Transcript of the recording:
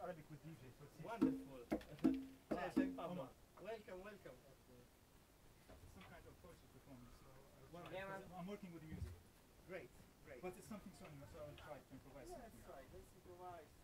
Arabic with DJ, so it's Wonderful. Hi, Sheikh Pablo. Omar. Welcome, welcome. It's some kind of poetry performance, so I'll Yeah, try, man. I'm working with the music. Great, great. But it's something so I'll try to improvise Yeah, something. let's try. Let's improvise.